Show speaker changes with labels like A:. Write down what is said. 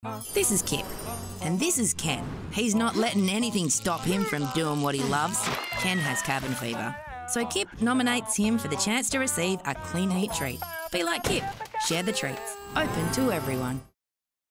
A: This is Kip. And this is Ken. He's not letting anything stop him from doing what he loves. Ken has cabin fever. So Kip nominates him for the chance to receive a Kleenheat treat. Be like Kip. Share the treats. Open to everyone.